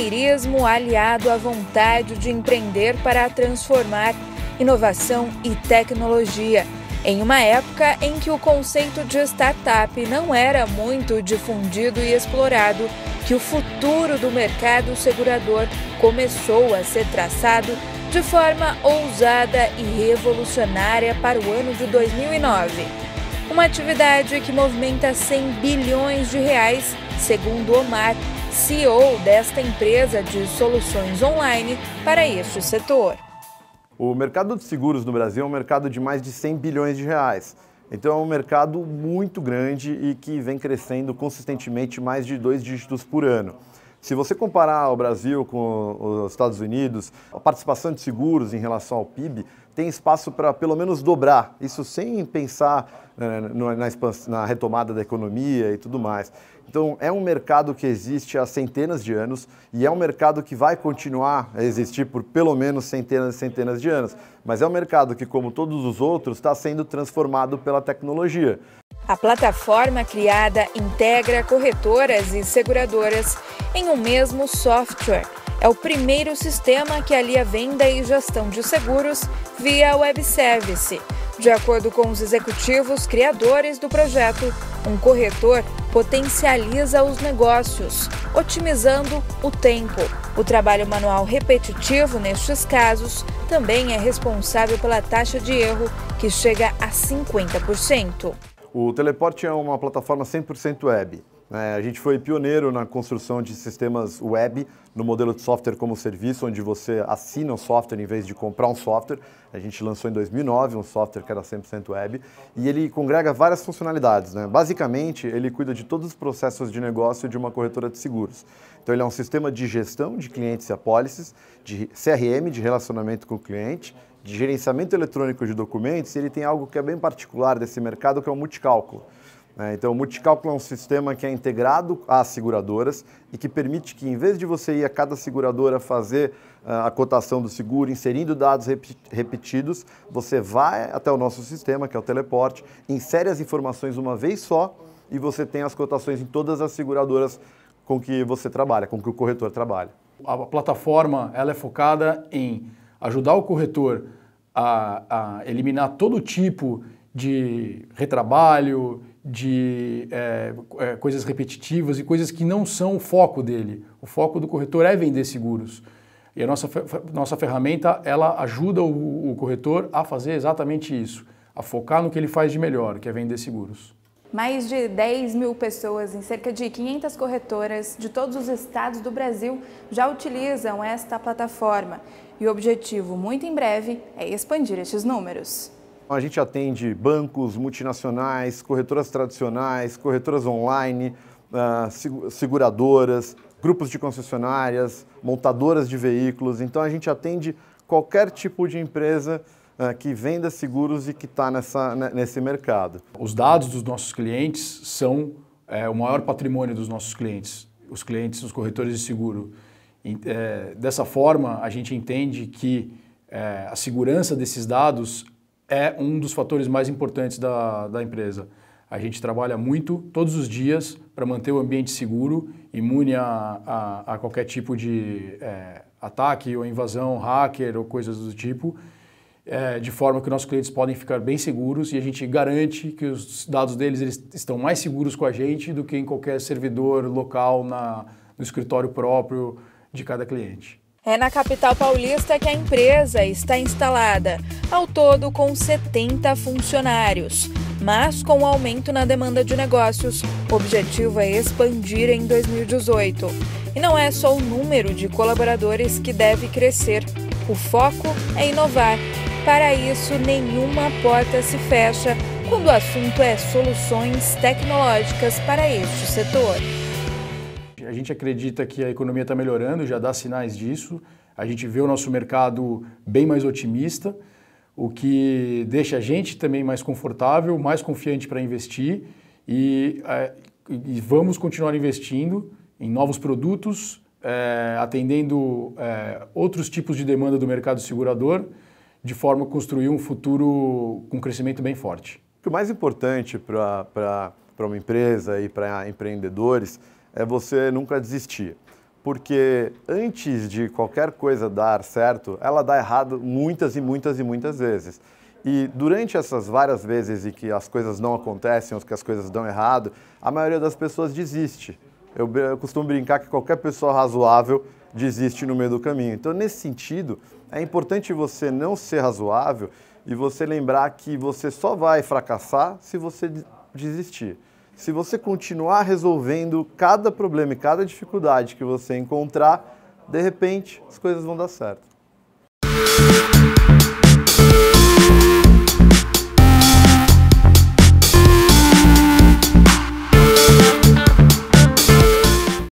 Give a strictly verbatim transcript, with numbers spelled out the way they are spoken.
pioneirismo aliado à vontade de empreender para transformar inovação e tecnologia. Em uma época em que o conceito de startup não era muito difundido e explorado, que o futuro do mercado segurador começou a ser traçado de forma ousada e revolucionária para o ano de dois mil e nove. Uma atividade que movimenta cem bilhões de reais, segundo Omar, C E O desta empresa de soluções online para este setor. O mercado de seguros no Brasil é um mercado de mais de cem bilhões de reais. Então é um mercado muito grande e que vem crescendo consistentemente mais de dois dígitos por ano. Se você comparar o Brasil com os Estados Unidos, a participação de seguros em relação ao P I B tem espaço para pelo menos dobrar, isso sem pensar eh, na, na retomada da economia e tudo mais. Então é um mercado que existe há centenas de anos e é um mercado que vai continuar a existir por pelo menos centenas e centenas de anos. Mas é um mercado que, como todos os outros, está sendo transformado pela tecnologia. A plataforma criada integra corretoras e seguradoras em um mesmo software. É o primeiro sistema que alia venda e gestão de seguros via web service. De acordo com os executivos criadores do projeto, um corretor potencializa os negócios, otimizando o tempo. O trabalho manual repetitivo, nestes casos, também é responsável pela taxa de erro, que chega a cinquenta por cento. O Teleport é uma plataforma cem por cento web. A gente foi pioneiro na construção de sistemas web no modelo de software como serviço, onde você assina um software em vez de comprar um software. A gente lançou em dois mil e nove um software que era cem por cento web e ele congrega várias funcionalidades, né? Basicamente, ele cuida de todos os processos de negócio de uma corretora de seguros. Então, ele é um sistema de gestão de clientes e apólices, de C R M, de relacionamento com o cliente, de gerenciamento eletrônico de documentos, e ele tem algo que é bem particular desse mercado, que é o multicálculo. Então, o multicálculo é um sistema que é integrado às seguradoras e que permite que, em vez de você ir a cada seguradora fazer uh, a cotação do seguro, inserindo dados rep repetidos, você vai até o nosso sistema, que é o Teleport, insere as informações uma vez só e você tem as cotações em todas as seguradoras com que você trabalha, com que o corretor trabalha. A plataforma ela é focada em ajudar o corretor a, a eliminar todo tipo de retrabalho, de é, é, coisas repetitivas e coisas que não são o foco dele. O foco do corretor é vender seguros. E a nossa, nossa ferramenta, ela ajuda o, o corretor a fazer exatamente isso, a focar no que ele faz de melhor, que é vender seguros. Mais de dez mil pessoas em cerca de quinhentas corretoras de todos os estados do Brasil já utilizam esta plataforma. E o objetivo, muito em breve, é expandir estes números. A gente atende bancos, multinacionais, corretoras tradicionais, corretoras online, seguradoras, grupos de concessionárias, montadoras de veículos. Então a gente atende qualquer tipo de empresa que venda seguros e que está nesse mercado. Os dados dos nossos clientes são é, o maior patrimônio dos nossos clientes, os clientes dos corretores de seguro. E, é, dessa forma, a gente entende que é, a segurança desses dados é um dos fatores mais importantes da, da empresa. A gente trabalha muito, todos os dias, para manter o ambiente seguro, imune a, a, a qualquer tipo de é, ataque ou invasão, hacker ou coisas do tipo, é, de forma que nossos clientes podem ficar bem seguros e a gente garante que os dados deles eles estão mais seguros com a gente do que em qualquer servidor local na, no escritório próprio de cada cliente. É na capital paulista que a empresa está instalada, ao todo com setenta funcionários. Mas com o aumento na demanda de negócios, o objetivo é expandir em dois mil e dezoito. E não é só o número de colaboradores que deve crescer, o foco é inovar. Para isso, nenhuma porta se fecha quando o assunto é soluções tecnológicas para este setor. A gente acredita que a economia está melhorando, já dá sinais disso. A gente vê o nosso mercado bem mais otimista, o que deixa a gente também mais confortável, mais confiante para investir e, é, e vamos continuar investindo em novos produtos, é, atendendo é, outros tipos de demanda do mercado segurador, de forma a construir um futuro com crescimento bem forte. O mais importante para uma empresa e para empreendedores é você nunca desistir. porque antes de qualquer coisa dar certo, ela dá errado muitas e muitas e muitas vezes. E durante essas várias vezes em que as coisas não acontecem, ou que as coisas dão errado, a maioria das pessoas desiste. Eu, eu costumo brincar que qualquer pessoa razoável desiste no meio do caminho. Então, nesse sentido, é importante você não ser razoável e você lembrar que você só vai fracassar se você desistir. Se você continuar resolvendo cada problema e cada dificuldade que você encontrar, de repente as coisas vão dar certo.